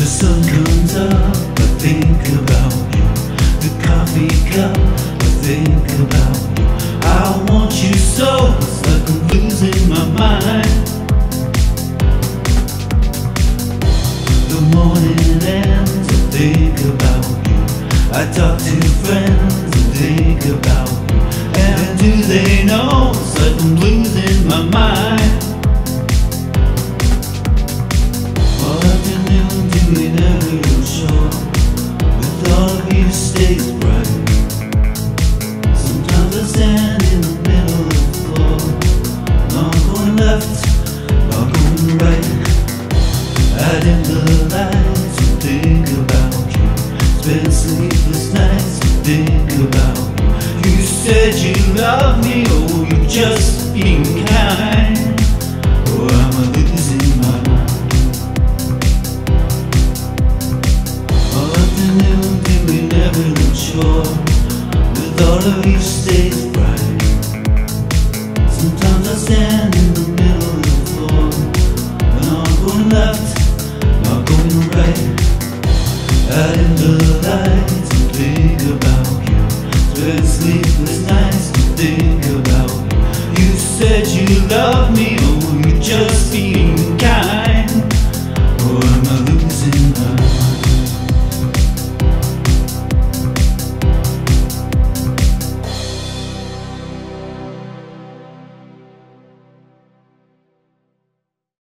The sun comes up, I think about you. The coffee cup, I think about you. I want you so, it's like I'm losing my mind. The morning ends, I think about you. I talk to friends and think about you. And do they know, it's like I'm losing my mind. What afternoon do we never know sure? With all of you stays bright. Sometimes I stand in the middle of the floor, not going left, not going right. I dim the lights and think about you. Spend sleepless nights and think about you. You said you love me, oh, you just being kind. Oh, I'm losing my mind. All afternoon, do we never know sure? With all of you stays bright. Sometimes I stand in the middle of the floor, not going left, not going right. I dim the lights and think about you. Spend sleep